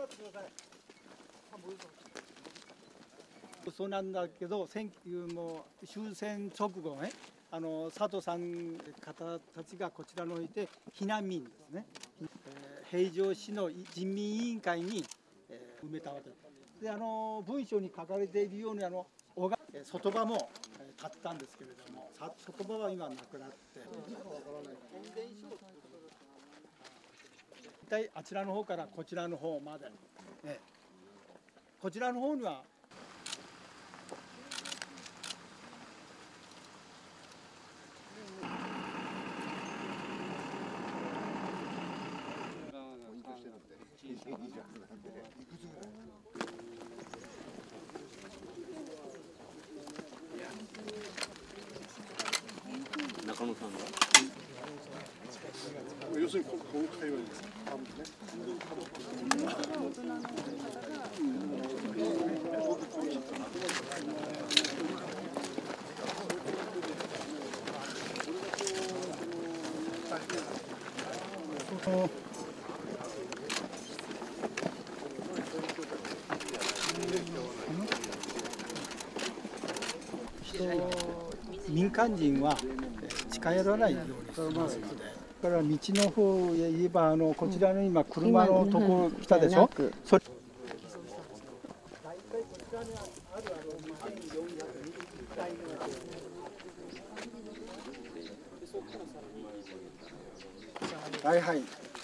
そうなんだけど、もう終戦直後ね、佐藤さん方たちがこちらにおいて避難民ですね、平城市の人民委員会に、埋めたわけです。で、文章に書かれているように外場も建ったんですけれども、外場は今なくなって、一体あちらの方からこちらの方まで、こちらの方には中野さんが要するにこの会話ですね。 民間人は近寄らないようにしてますので、だから道の方へ言えばこちらの今車のところ来たでしょ。それはいはい。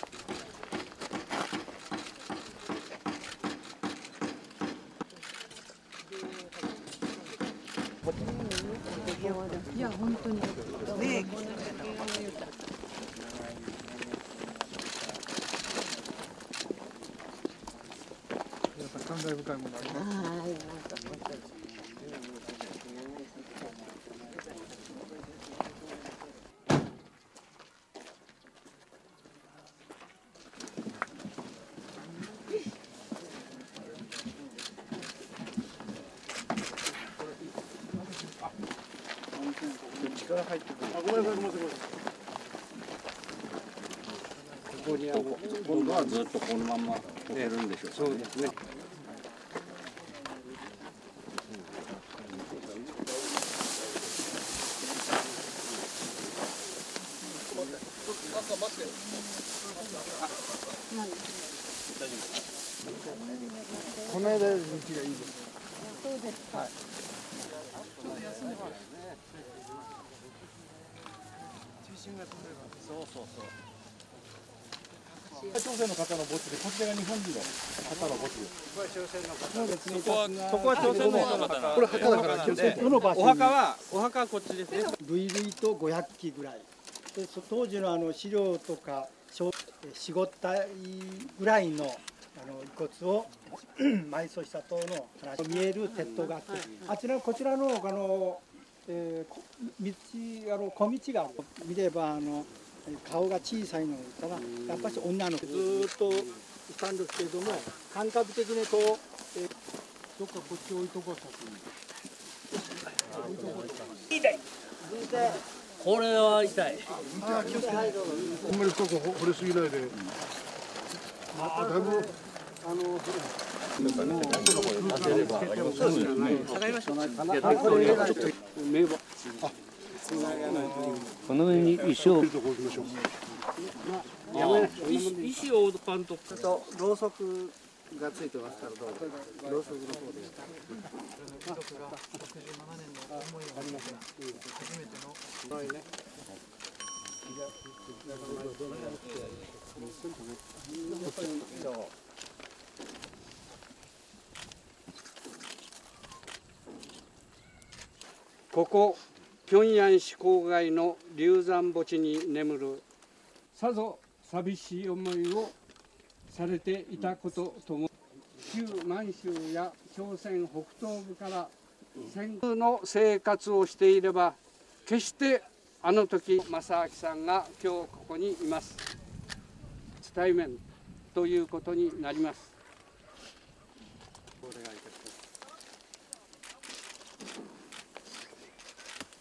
いや本当に。ね。 感慨深いものあります。 力入ってくる。ごめんなさい、ごめんなさい。ここに今度はずっとこのまま溶けるんでしょうか。 そうですね。この間道がいいです。 そうですか。はい。 そうそうそう。 北朝鮮の方の墓地で、こちらが日本人の方の墓地です。 そうですね。 そこは朝鮮の方の方。 これ墓だから気をつけて。 お墓はこっちですね。 類々と500基ぐらい。で当時の資料とか4、5体ぐらいの遺骨を埋葬したとの話見える鉄塔があって、あちらこちらの小道がある。見れば顔が小さいのを言ったらやっぱり女の子ずーっといたんですけれども、感覚的にこう、どっかこっち置いとこうと。 これは痛い。 ああ、気をつけて。あんまり深く掘りすぎないで。ああ、だいぶこの上に石を。 石を置かんと。ろうそくがついてますから、どうぞ。ろうそくの方で。67年の思いがありますが、初めての。 ここ平壌市郊外の龍山墓地に眠るさぞ寂しい思いをされていたこととも、旧満州や朝鮮北東部から戦後の生活をしていれば、決してあの時正明さんが今日ここにいます。対面ということになります。お願いいたし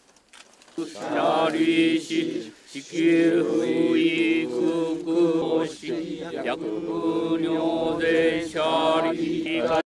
ます。 やりし地球不育国し薬無尿税者利